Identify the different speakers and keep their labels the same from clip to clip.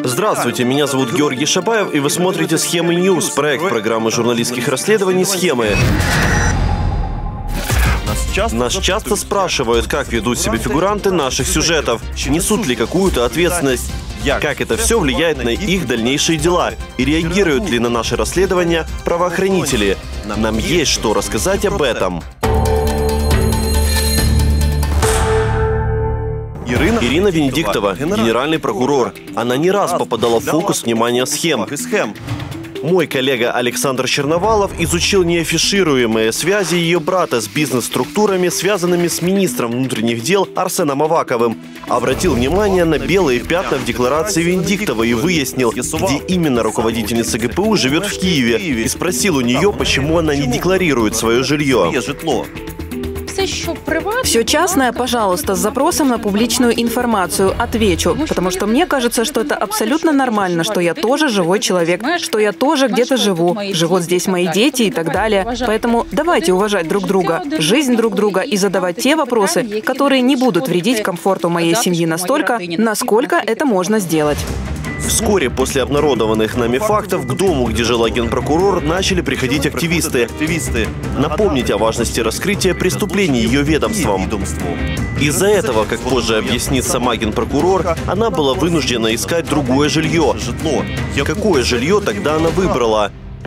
Speaker 1: Здравствуйте, меня зовут Георгий Шабаев, и вы смотрите «Схемы Ньюс», проект программы журналистских расследований «Схемы». Нас часто спрашивают, как ведут себя фигуранты наших сюжетов, несут ли какую-то ответственность, как это все влияет на их дальнейшие дела и реагируют ли на наши расследования правоохранители. Нам есть что рассказать об этом. Ирина Венедиктова, генеральный прокурор. Она не раз попадала в фокус внимания схем. Мой коллега Александр Черновалов изучил неафишируемые связи ее брата с бизнес-структурами, связанными с министром внутренних дел Арсеном Аваковым. Обратил внимание на белые пятна в декларации Венедиктовой и выяснил, где именно руководительница ГПУ живет в Киеве, и спросил у нее, почему она не декларирует свое жилье.
Speaker 2: Все частное, пожалуйста, с запросом на публичную информацию отвечу, потому что мне кажется, что это абсолютно нормально, что я тоже живой человек, что я тоже где-то живу, живут здесь мои дети и так далее. Поэтому давайте уважать друг друга, жизнь друг друга и задавать те вопросы, которые не будут вредить комфорту моей семьи настолько, насколько это можно сделать.
Speaker 1: Вскоре после обнародованных нами фактов к дому, где жила генпрокурор, начали приходить активисты. Напомнить о важности раскрытия преступлений ее ведомством. Из-за этого, как позже объяснит сама генпрокурор, она была вынуждена искать другое жилье. Какое жилье тогда она выбрала?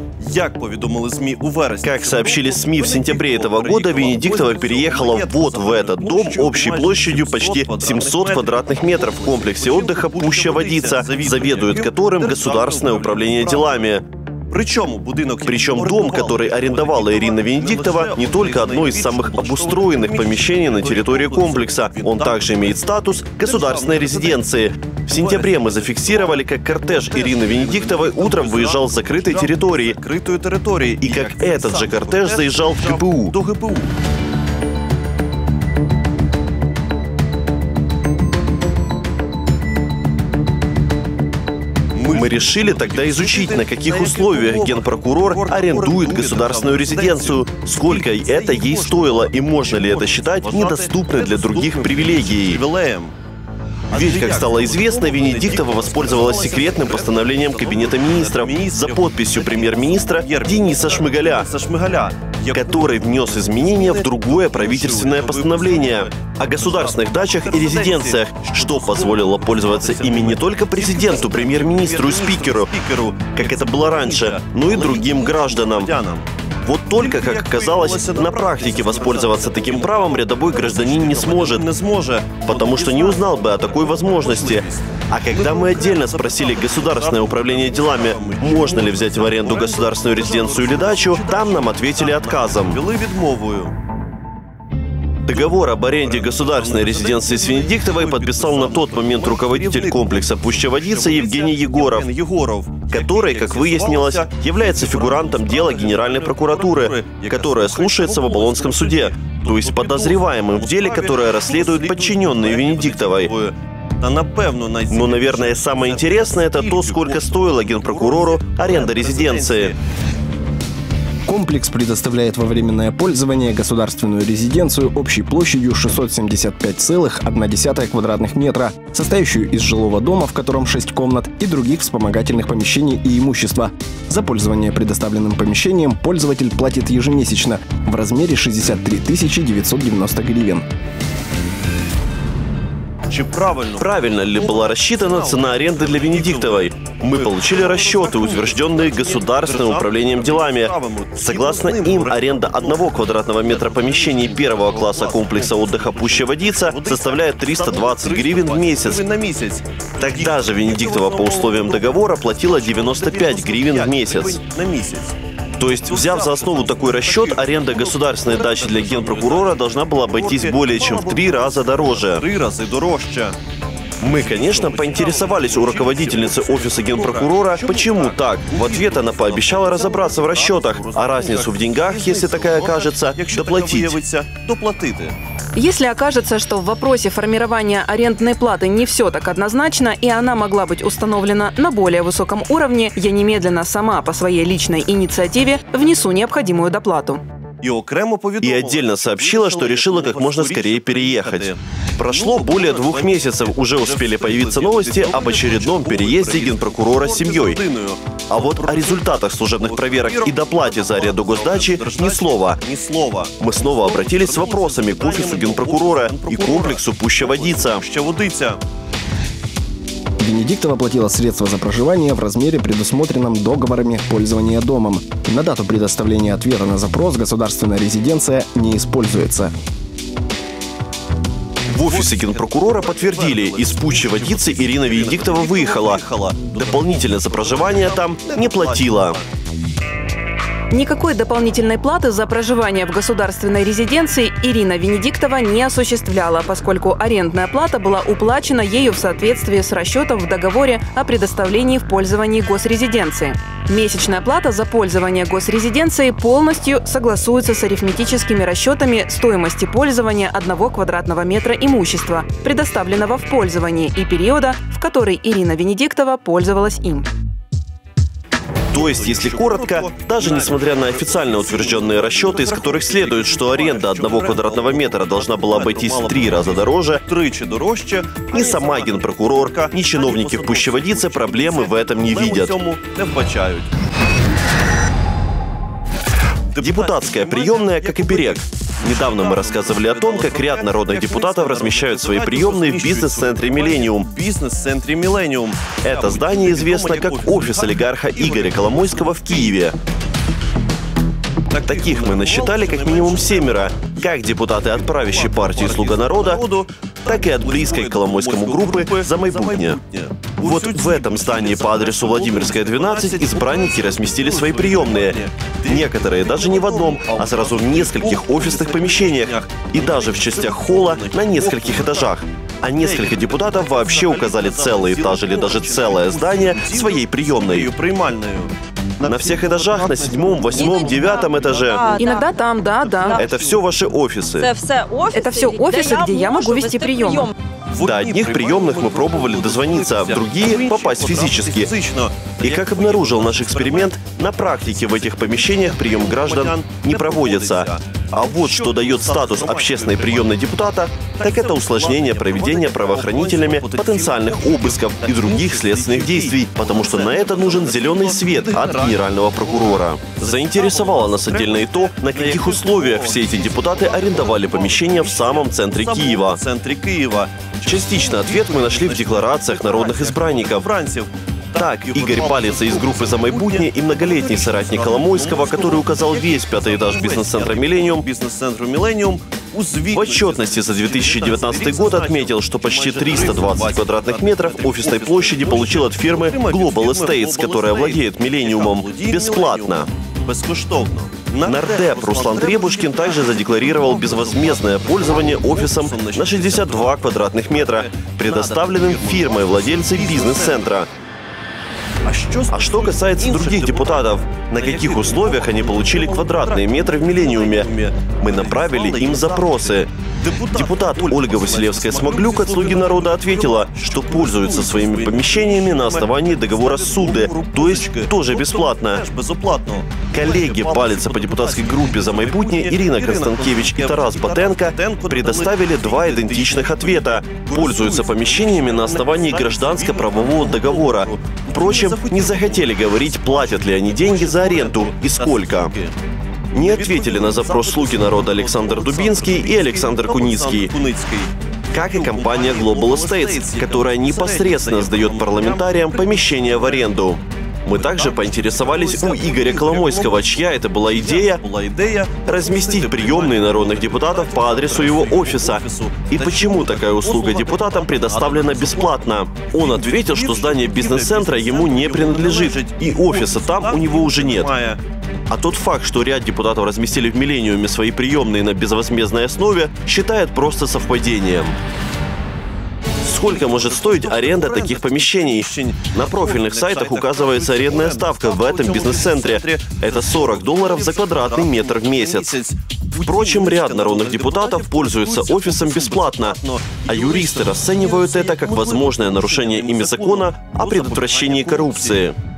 Speaker 1: Как сообщили СМИ, в сентябре этого года Венедиктова переехала вот в этот дом общей площадью почти 700 квадратных метров в комплексе отдыха «Пуща-Водица», заведует которым Государственное управление делами. Причем дом, который арендовала Ирина Венедиктова, не только одно из самых обустроенных помещений на территории комплекса. Он также имеет статус государственной резиденции. В сентябре мы зафиксировали, как кортеж Ирины Венедиктовой утром выезжал с закрытой территории. И как этот же кортеж заезжал в ГПУ. Мы решили тогда изучить, на каких условиях генпрокурор арендует государственную резиденцию, сколько это ей стоило и можно ли это считать недоступной для других привилегией. Ведь, как стало известно, Венедиктова воспользовалась секретным постановлением Кабинета министров за подписью премьер-министра Дениса Шмыгаля, который внес изменения в другое правительственное постановление о государственных дачах и резиденциях, что позволило пользоваться ими не только президенту, премьер-министру и спикеру, как это было раньше, но и другим гражданам. Вот только, как оказалось, на практике воспользоваться таким правом рядовой гражданин не сможет, потому что не узнал бы о такой возможности. А когда мы отдельно спросили Государственное управление делами, можно ли взять в аренду государственную резиденцию или дачу, там нам ответили отказом. Договор об аренде государственной резиденции с Венедиктовой подписал на тот момент руководитель комплекса «Пуща-Водица» Евгений Егоров, который, как выяснилось, является фигурантом дела Генеральной прокуратуры, которое слушается в Оболонском суде, то есть подозреваемым в деле, которое расследуют подчиненные Венедиктовой. Но, наверное, самое интересное – это то, сколько стоила генпрокурору аренда резиденции.
Speaker 3: Комплекс предоставляет во временное пользование государственную резиденцию общей площадью 675,1 квадратных метра, состоящую из жилого дома, в котором 6 комнат, и других вспомогательных помещений и имущества. За пользование предоставленным помещением пользователь платит ежемесячно в размере 63 990 гривен.
Speaker 1: Правильно ли была рассчитана цена аренды для Венедиктовой? Мы получили расчеты, утвержденные Государственным управлением делами. Согласно им, аренда 1 квадратного метра помещений первого класса комплекса отдыха «Пуща-Водица» составляет 320 гривен в месяц. Тогда же Венедиктова по условиям договора платила 95 гривен в месяц. То есть, взяв за основу такой расчет, аренда государственной дачи для генпрокурора должна была обойтись более чем в 3 раза дороже. Мы, конечно, поинтересовались у руководительницы офиса генпрокурора, почему так. В ответ она пообещала разобраться в расчетах, а разницу в деньгах, если такая окажется, доплатить.
Speaker 2: Если окажется, что в вопросе формирования арендной платы не все так однозначно, и она могла быть установлена на более высоком уровне, я немедленно сама по своей личной инициативе внесу необходимую доплату.
Speaker 1: И отдельно сообщила, что решила как можно скорее переехать. Прошло более 2 месяцев, уже успели появиться новости об очередном переезде генпрокурора с семьей. А вот о результатах служебных проверок и доплате за аренду госдачи ни слова. Мы снова обратились с вопросами к офису генпрокурора и комплексу «Пуща водица».
Speaker 3: Венедиктова платила средства за проживание в размере, предусмотренном договорами пользования домом. На дату предоставления ответа на запрос государственная резиденция не используется.
Speaker 1: В офисе генпрокурора подтвердили, из Пущи водицы Ирина Венедиктова выехала. Дополнительно за проживание там не платила.
Speaker 2: Никакой дополнительной платы за проживание в государственной резиденции Ирина Венедиктова не осуществляла, поскольку арендная плата была уплачена ею в соответствии с расчетом в договоре о предоставлении в пользование госрезиденции. Месячная плата за пользование госрезиденцией полностью согласуется с арифметическими расчетами стоимости пользования 1 квадратного метра имущества, предоставленного в пользование, и периода, в который Ирина Венедиктова пользовалась им.
Speaker 1: То есть, если коротко, даже несмотря на официально утвержденные расчеты, из которых следует, что аренда 1 квадратного метра должна была обойтись в 3 раза дороже, ни сама генпрокурор, ни чиновники в Пущі водиці проблемы в этом не видят. Депутатская приемная как оберег. Недавно мы рассказывали о том, как ряд народных депутатов размещают свои приемные в бизнес-центре «Миллениум». Это здание известно как офис олигарха Игоря Коломойского в Киеве. Таких мы насчитали как минимум 7, как депутаты от правящей партии «Слуга народа», так и от близкой к Коломойскому группы «За майбутнє». Вот в этом здании по адресу Владимирская, 12 избранники разместили свои приемные. Некоторые даже не в одном, а сразу в нескольких офисных помещениях. И даже в частях холла на нескольких этажах. А несколько депутатов вообще указали целый этаж или даже целое здание своей приемной. На всех этажах, на 7-м, 8-м, 9-м этаже.
Speaker 2: Иногда там, да.
Speaker 1: Это все ваши офисы.
Speaker 2: Это все офисы, где я могу вести прием.
Speaker 1: До одних приемных мы пробовали дозвониться, а в другие попасть физически. И как обнаружил наш эксперимент, на практике в этих помещениях прием граждан не проводится. А вот что дает статус общественной приемной депутата, так это усложнение проведения правоохранителями потенциальных обысков и других следственных действий, потому что на это нужен зеленый свет от генерального прокурора. Заинтересовало нас отдельно и то, на каких условиях все эти депутаты арендовали помещения в самом центре Киева. Частично ответ мы нашли в декларациях народных избранников. Так, Игорь Палица из группы «За майбутнє» и многолетний соратник Коломойского, который указал весь 5-й этаж бизнес-центра «Миллениум», в отчетности за 2019 год отметил, что почти 320 квадратных метров офисной площади получил от фирмы Global Estates, которая владеет «Миллениумом», бесплатно. Нардеп Руслан Требушкин также задекларировал безвозмездное пользование офисом на 62 квадратных метра, предоставленным фирмой-владельцей бизнес-центра. А что касается других депутатов, на каких условиях они получили квадратные метры в «Миллениуме», мы направили им запросы. Депутат Ольга Василевская-Смоглюк от «Слуги народа» ответила, что пользуются своими помещениями на основании договора ссуды, то есть тоже бесплатно. Коллеги Палица по депутатской группе «За майбутнє» Ирина Констанкевич и Тарас Батенко предоставили 2 идентичных ответа. Пользуются помещениями на основании гражданско-правового договора. Впрочем, не захотели говорить, платят ли они деньги за аренду и сколько. Не ответили на запрос «Слуги народа» Александр Дубинский и Александр Куницкий, как и компания Global Estates, которая непосредственно сдает парламентариям помещения в аренду. Мы также поинтересовались у Игоря Коломойского, чья это была идея разместить приемные народных депутатов по адресу его офиса. И почему такая услуга депутатам предоставлена бесплатно. Он ответил, что здание бизнес-центра ему не принадлежит, и офиса там у него уже нет. А тот факт, что ряд депутатов разместили в «Миллениуме» свои приемные на безвозмездной основе, считает просто совпадением. Сколько может стоить аренда таких помещений? На профильных сайтах указывается арендная ставка в этом бизнес-центре. Это $40 за квадратный метр в месяц. Впрочем, ряд народных депутатов пользуются офисом бесплатно, а юристы расценивают это как возможное нарушение ими закона о предотвращении коррупции.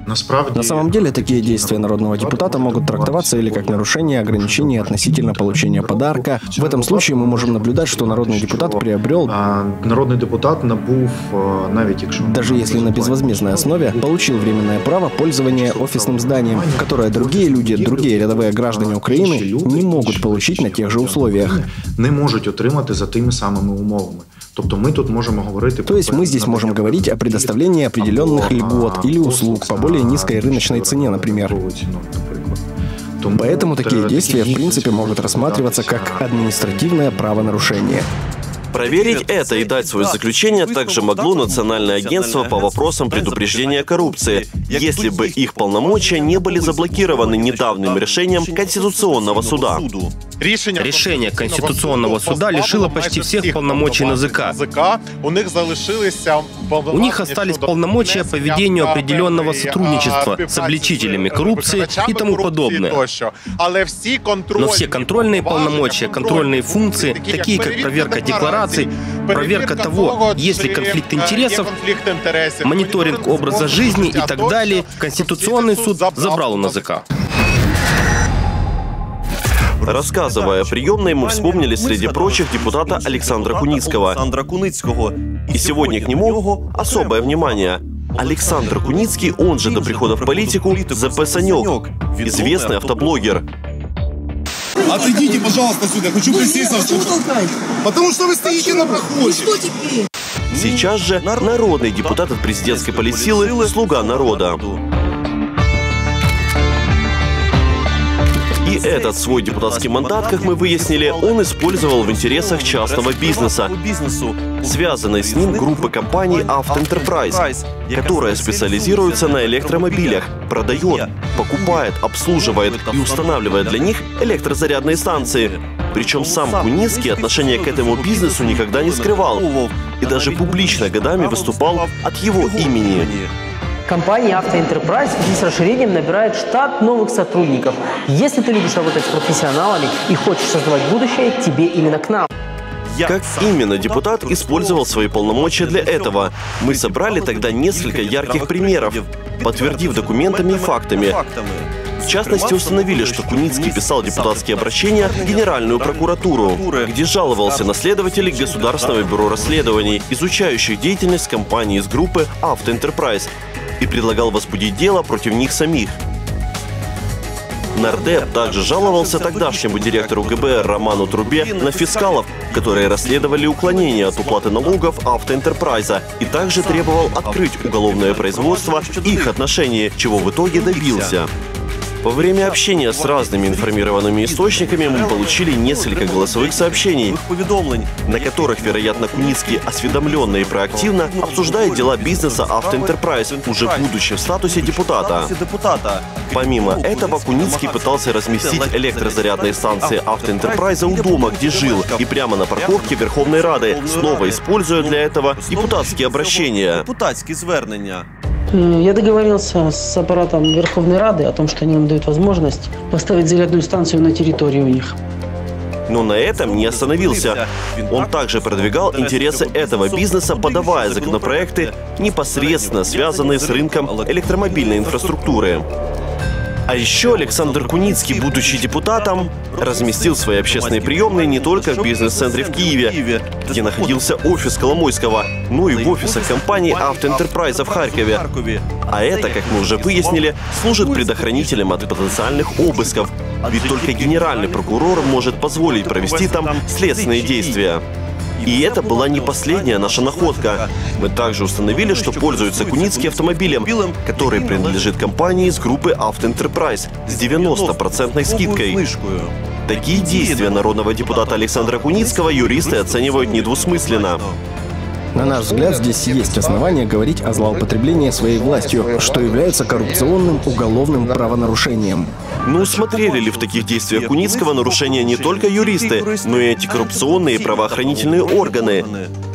Speaker 3: На самом деле, такие действия народного депутата могут трактоваться или как нарушение ограничений относительно получения подарка. В этом случае мы можем наблюдать, что народный депутат приобрел, даже если на безвозмездной основе, получил временное право пользования офисным зданием, которое другие люди, другие рядовые граждане Украины не могут получить на тех же условиях. То есть мы здесь можем говорить о предоставлении определенных льгот или услуг по более низкой рыночной цене, например. Поэтому такие действия в принципе могут рассматриваться как административное правонарушение.
Speaker 1: Проверить это и дать свое заключение также могло Национальное агентство по вопросам предупреждения коррупции, если бы их полномочия не были заблокированы недавним решением Конституционного суда.
Speaker 4: Решение Конституционного суда лишило почти всех полномочий НАЗК. У них остались полномочия по ведению определенного сотрудничества с обличителями коррупции и тому подобное. Но все контрольные полномочия, контрольные функции, такие как проверка деклараций, проверка того, есть ли конфликт интересов, мониторинг образа жизни и так далее, Конституционный суд забрал у НАЗК.
Speaker 1: Рассказывая о приемной, мы вспомнили среди прочих депутата Александра Куницкого. И сегодня к нему особое внимание. Александр Куницкий, он же до прихода в политику, ЗП «Санек», известный автоблогер.
Speaker 5: Отойдите, пожалуйста, сюда, хочу присесть. Потому что вы стоите на проходе.
Speaker 1: Сейчас же народный депутат от президентской политсилы «Слуга народа». И этот свой депутатский мандат, как мы выяснили, он использовал в интересах частного бизнеса, связанной с ним группы компаний «Автоэнтерпрайз», которая специализируется на электромобилях, продает, покупает, обслуживает и устанавливает для них электрозарядные станции. Причем сам Куницкий отношение к этому бизнесу никогда не скрывал и даже публично годами выступал от его имени.
Speaker 6: Компания «Автоэнтерпрайз» с расширением набирает штат новых сотрудников. Если ты любишь работать с профессионалами и хочешь создавать будущее, тебе именно к нам.
Speaker 1: Как именно депутат использовал свои полномочия для этого? Мы собрали тогда несколько ярких примеров, подтвердив документами и фактами. В частности, установили, что Куницкий писал депутатские обращения в Генеральную прокуратуру, где жаловался на следователей Государственного бюро расследований, изучающих деятельность компании из группы «Автоэнтерпрайз», и предлагал возбудить дело против них самих. Нардеп также жаловался тогдашнему директору ГБР Роману Трубе на фискалов, которые расследовали уклонение от уплаты налогов «Автоэнтерпрайза», и также требовал открыть уголовное производство в их отношении, чего в итоге добился. Во время общения с разными информированными источниками мы получили несколько голосовых сообщений, на которых, вероятно, Куницкий осведомленно и проактивно обсуждает дела бизнеса «Автоэнтерпрайз», уже будучи в статусе депутата. Помимо этого, Куницкий пытался разместить электрозарядные станции «Автоэнтерпрайза» у дома, где жил, и прямо на парковке Верховной Рады, снова используя для этого депутатские обращения.
Speaker 6: Я договорился с аппаратом Верховной Рады о том, что они нам дают возможность поставить зарядную станцию на территории у них.
Speaker 1: Но на этом не остановился. Он также продвигал интересы этого бизнеса, подавая законопроекты, непосредственно связанные с рынком электромобильной инфраструктуры. А еще Александр Куницкий, будучи депутатом, разместил свои общественные приемные не только в бизнес-центре в Киеве, где находился офис Коломойского, но и в офисах компании «Автоэнтерпрайза» в Харькове. А это, как мы уже выяснили, служит предохранителем от потенциальных обысков, ведь только генеральный прокурор может позволить провести там следственные действия. И это была не последняя наша находка. Мы также установили, что пользуется Куницкий автомобилем, который принадлежит компании из группы «Автоэнтерпрайз» с 90% скидкой. Такие действия народного депутата Александра Куницкого юристы оценивают недвусмысленно.
Speaker 3: На наш взгляд, здесь есть основания говорить о злоупотреблении своей властью, что является коррупционным уголовным правонарушением.
Speaker 1: Но усмотрели ли в таких действиях Куницкого нарушения не только юристы, но и антикоррупционные правоохранительные органы?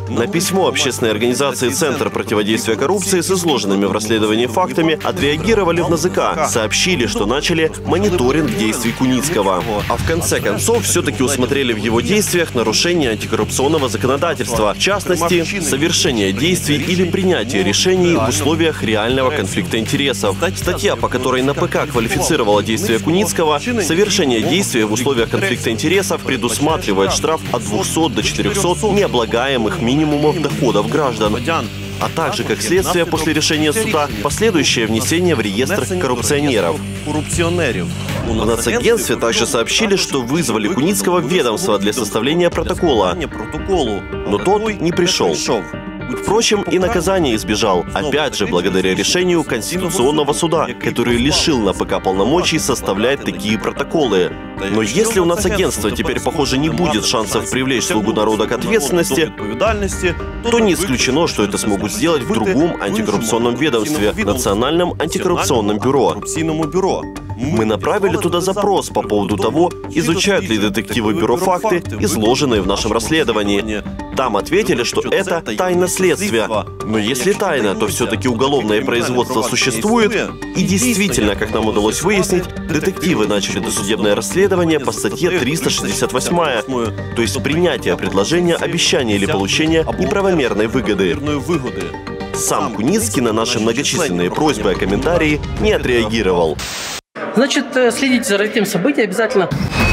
Speaker 1: На письмо общественной организации «Центр противодействия коррупции» с изложенными в расследовании фактами отреагировали в НАЗК, сообщили, что начали мониторинг действий Куницкого. А в конце концов все-таки усмотрели в его действиях нарушение антикоррупционного законодательства, в частности, совершение действий или принятие решений в условиях реального конфликта интересов. Статья, по которой НПК квалифицировала действия Куницкого, совершение действия в условиях конфликта интересов предусматривает штраф от 200 до 400 необлагаемых минимумов доходов граждан, а также, как следствие после решения суда, последующее внесение в реестр коррупционеров. В нацагентстве также сообщили, что вызвали Куницкого в ведомство для составления протокола, но тот не пришел. Впрочем, и наказание избежал, опять же, благодаря решению Конституционного суда, который лишил НПК полномочий составлять такие протоколы. Но если у нацагентства теперь, похоже, не будет шансов привлечь слугу народа к ответственности, то не исключено, что это смогут сделать в другом антикоррупционном ведомстве – Национальном антикоррупционном бюро. Мы направили туда запрос по поводу того, изучают ли детективы бюро факты, изложенные в нашем расследовании. Там ответили, что это тайна следствия. Но если тайна, то все-таки уголовное производство существует. И действительно, как нам удалось выяснить, детективы начали досудебное расследование по статье 368, то есть принятие предложения, обещания или получения неправомерной выгоды. Сам Куницкий на наши многочисленные просьбы о комментарии не отреагировал.
Speaker 6: Значит, следите за развитием событий обязательно.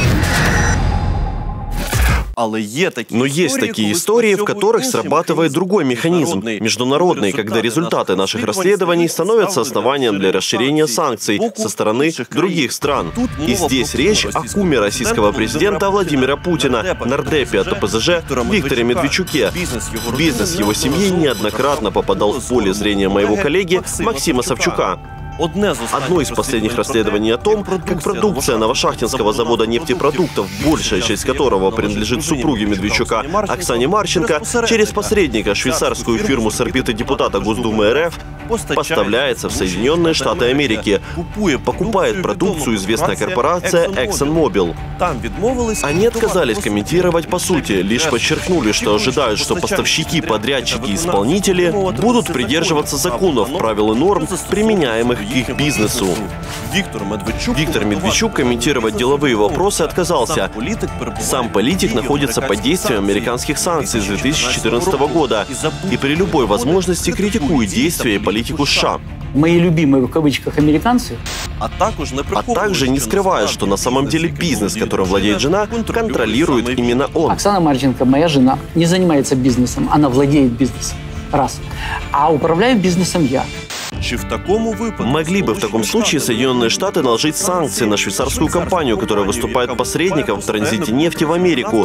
Speaker 1: Но есть такие истории, в которых срабатывает другой механизм, международный, когда результаты наших расследований становятся основанием для расширения санкций со стороны других стран. И здесь речь о куме российского президента Владимира Путина, нардепе от ОПЗЖ Викторе Медведчуке. Бизнес его семьи неоднократно попадал в поле зрения моего коллеги Максима Савчука. Одно из последних расследований о том, как продукция новошахтинского завода нефтепродуктов, большая часть которого принадлежит супруге Медведчука Оксане Марченко, через посредника швейцарскую фирму с орбиты депутата Госдумы РФ, поставляется в Соединенные Штаты Америки. Покупает продукцию известная корпорация ExxonMobil. Они отказались комментировать по сути, лишь подчеркнули, что ожидают, что поставщики, подрядчики и исполнители будут придерживаться законов, правил и норм, применяемых к их бизнесу. Виктор Медведчук комментировать деловые вопросы отказался. Сам политик находится под действием американских санкций с 2014 года и при любой возможности критикует действия и политику США.
Speaker 7: Мои любимые, в кавычках, американцы.
Speaker 1: А также не скрывая, что на самом деле бизнес, которым владеет жена, контролирует именно он.
Speaker 7: Оксана Марченко, моя жена, не занимается бизнесом, она владеет бизнесом. Раз. А управляю бизнесом я.
Speaker 1: Могли бы в таком случае Соединенные Штаты наложить санкции на швейцарскую компанию, которая выступает посредником в транзите нефти в Америку.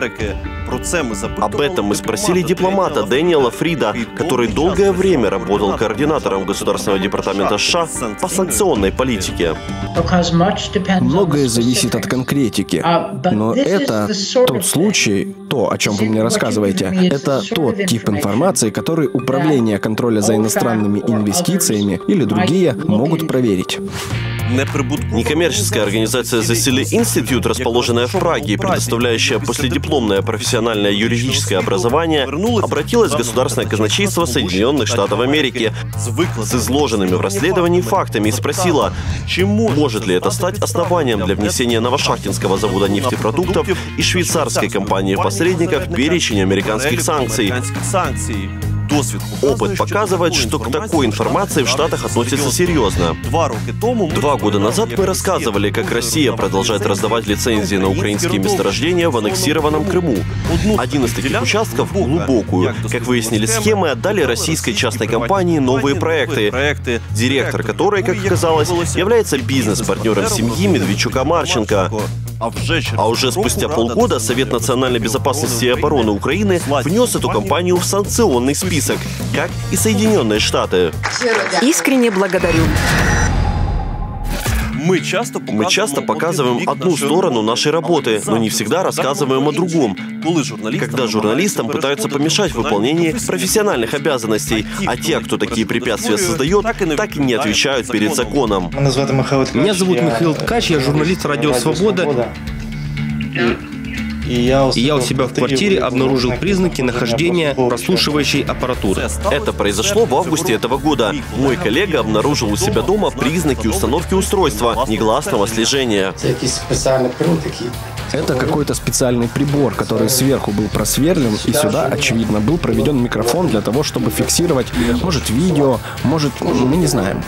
Speaker 1: Об этом мы спросили дипломата Дэниела Фрида, который долгое время работал координатором Государственного департамента США по санкционной политике.
Speaker 3: Многое зависит от конкретики. Но это тот случай, то, о чем вы мне рассказываете, это тот тип информации, который Управление контроля за иностранными инвестициями или другие могут проверить.
Speaker 1: Некоммерческая организация The Silly Institute, расположенная в Праге и предоставляющая последипломное профессиональное юридическое образование, обратилась в Государственное казначейство Соединенных Штатов Америки с изложенными в расследовании фактами и спросила, может ли это стать основанием для внесения новошахтинского завода нефтепродуктов и швейцарской компании-посредника в перечень американских санкций. Опыт показывает, что к такой информации в Штатах относятся серьезно. 2 года назад мы рассказывали, как Россия продолжает раздавать лицензии на украинские месторождения в аннексированном Крыму. Один из таких участков, глубокую, как выяснили схемы, отдали российской частной компании «Новые проекты», директор которой, как оказалось, является бизнес-партнером семьи Медведчука-Марченко. А уже спустя полгода Совет национальной безопасности и обороны Украины внес эту компанию в санкционный список, как и Соединенные Штаты.
Speaker 2: Искренне благодарю.
Speaker 1: Мы часто показываем одну сторону нашей работы, но не всегда рассказываем о другом. Когда журналистам пытаются помешать в выполнении профессиональных обязанностей, а те, кто такие препятствия создает, так и не отвечают перед законом.
Speaker 4: Меня зовут Михаил Ткач, я журналист «Радио Свобода». И я у себя в квартире обнаружил признаки нахождения прослушивающей аппаратуры.
Speaker 1: Это произошло в августе этого года. Мой коллега обнаружил у себя дома признаки установки устройства негласного слежения.
Speaker 3: Это какой-то специальный прибор, который сверху был просверлен, и сюда, очевидно, был проведен микрофон для того, чтобы фиксировать, может, видео, может, мы не знаем.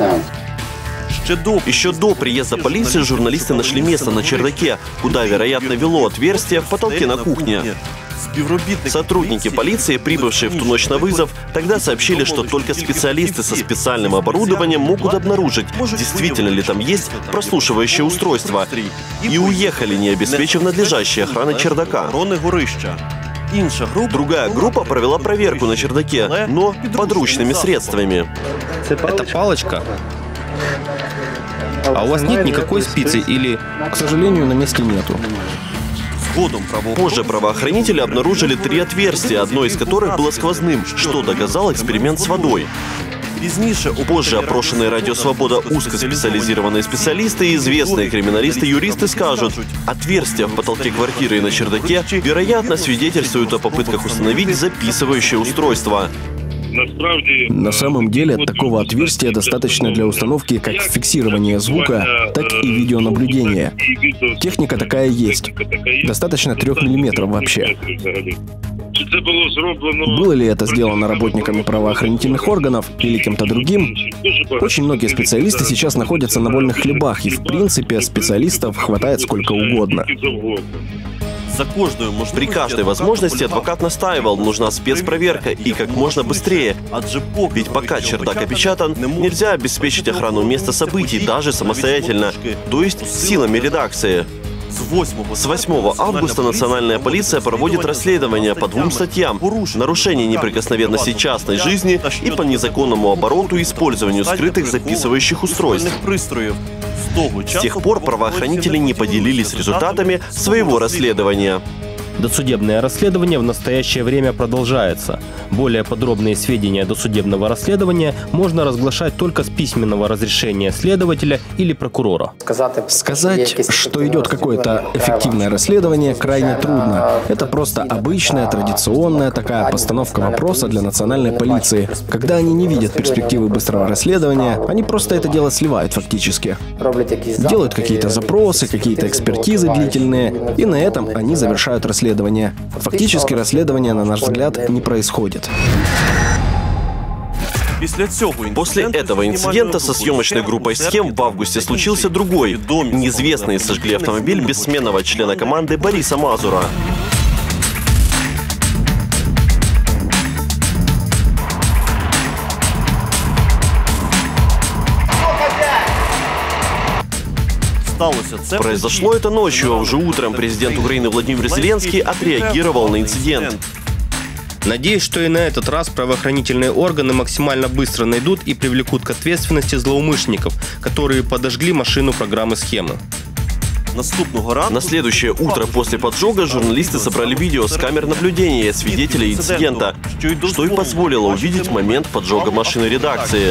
Speaker 1: Еще до приезда полиции журналисты нашли место на чердаке, куда, вероятно, вело отверстие в потолке на кухне. Сотрудники полиции, прибывшие в ту ночь на вызов, тогда сообщили, что только специалисты со специальным оборудованием могут обнаружить, действительно ли там есть прослушивающее устройство, и уехали, не обеспечив надлежащей охраны чердака. Другая группа провела проверку на чердаке, но подручными средствами.
Speaker 4: Это палочка? А у вас нет никакой спицы или...
Speaker 3: К сожалению, на месте нету.
Speaker 1: Позже правоохранители обнаружили 3 отверстия, одно из которых было сквозным, что доказал эксперимент с водой. Позже опрошенные «Радио Свобода» узкоспециализированные специалисты и известные криминалисты-юристы скажут, отверстия в потолке квартиры и на чердаке, вероятно, свидетельствуют о попытках установить записывающее устройство.
Speaker 3: На самом деле, такого отверстия достаточно для установки как фиксирования звука, так и видеонаблюдения. Техника такая есть. Достаточно 3 мм вообще. Было ли это сделано работниками правоохранительных органов или кем-то другим? Очень многие специалисты сейчас находятся на вольных хлебах, и в принципе специалистов хватает сколько угодно.
Speaker 1: При каждой возможности адвокат настаивал, нужна спецпроверка и как можно быстрее. Ведь пока чердак опечатан, нельзя обеспечить охрану места событий даже самостоятельно, то есть силами редакции. С 8 августа национальная полиция проводит расследование по 2 статьям: нарушение неприкосновенности частной жизни и по незаконному обороту и использованию скрытых записывающих устройств. С тех пор правоохранители не поделились результатами своего расследования.
Speaker 4: Досудебное расследование в настоящее время продолжается. Более подробные сведения досудебного расследования можно разглашать только с письменного разрешения следователя или прокурора.
Speaker 3: Сказать, что идет какое-то эффективное расследование, крайне трудно. Это просто обычная, традиционная такая постановка вопроса для национальной полиции. Когда они не видят перспективы быстрого расследования, они просто это дело сливают фактически. Делают какие-то запросы, какие-то экспертизы длительные, и на этом они завершают расследование. Фактически расследование, на наш взгляд, не происходит.
Speaker 1: После этого инцидента со съемочной группой «Схем» в августе случился другой. Неизвестные сожгли автомобиль бессменного члена команды Бориса Мазура. Произошло это ночью, а уже утром президент Украины Владимир Зеленский отреагировал на инцидент.
Speaker 4: Надеюсь, что и на этот раз правоохранительные органы максимально быстро найдут и привлекут к ответственности злоумышленников, которые подожгли машину программы «Схемы».
Speaker 1: На следующее утро после поджога журналисты собрали видео с камер наблюдения свидетелей инцидента, что и позволило увидеть момент поджога машины редакции.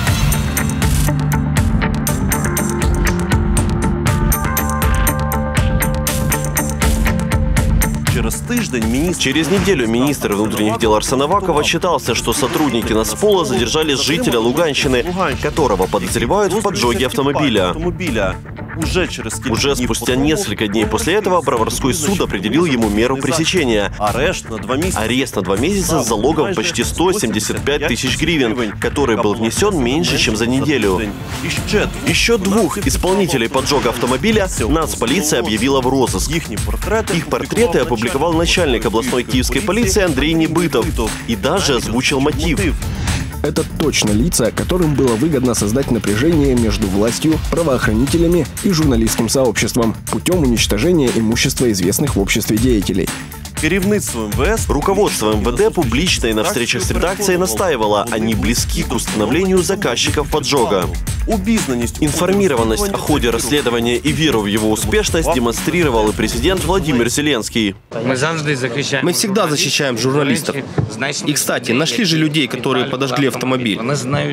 Speaker 1: Через неделю министр внутренних дел Арсен Аваков отчитался, что сотрудники Нацпола задержали жителя Луганщины, которого подозревают в поджоге автомобиля. Уже спустя несколько дней после этого Броварской суд определил ему меру пресечения. Арест на 2 месяца с залогом почти 175 тысяч гривен, который был внесен меньше, чем за неделю. Еще 2 исполнителей поджога автомобиля нацполиция объявила в розыск. Их портреты опубликовал начальник областной киевской полиции Андрей Небытов и даже озвучил мотив.
Speaker 3: Это точно лица, которым было выгодно создать напряжение между властью, правоохранителями и журналистским сообществом путем уничтожения имущества известных в обществе деятелей.
Speaker 1: Руководство МВД публично и на встречах с редакцией настаивало, они близки к установлению заказчиков поджога. Информированность о ходе расследования и веру в его успешность демонстрировал и президент Владимир Зеленский.
Speaker 4: Мы всегда защищаем журналистов. И, кстати, нашли же людей, которые подожгли автомобиль.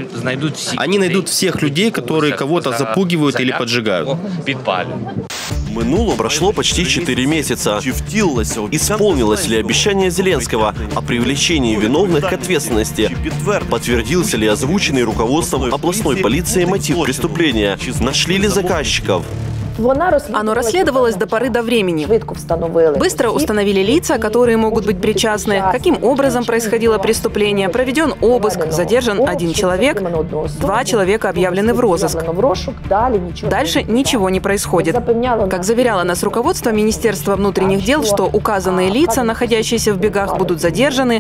Speaker 4: Они найдут всех людей, которые кого-то запугивают или поджигают.
Speaker 1: Прошло почти 4 месяца. Исполнилось ли обещание Зеленского о привлечении виновных к ответственности? Подтвердился ли озвученный руководством областной полиции мотив преступления? Нашли ли заказчиков?
Speaker 2: Оно расследовалось до поры до времени. Быстро установили лица, которые могут быть причастны, каким образом происходило преступление, проведен обыск, задержан 1 человек, 2 человека объявлены в розыск. Дальше ничего не происходит. Как заверяло нас руководство Министерства внутренних дел, что указанные лица, находящиеся в бегах, будут задержаны,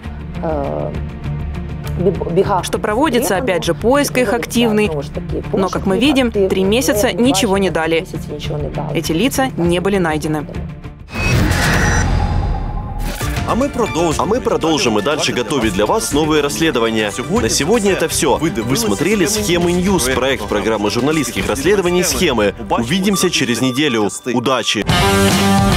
Speaker 2: что проводится, опять же, поиск их активный. Но, как мы видим, 3 месяца ничего не дали. Эти лица не были найдены.
Speaker 1: А мы продолжим и дальше готовить для вас новые расследования. На сегодня это все. Вы смотрели «Схемы Ньюс», проект программы журналистских расследований «Схемы». Увидимся через неделю. Удачи!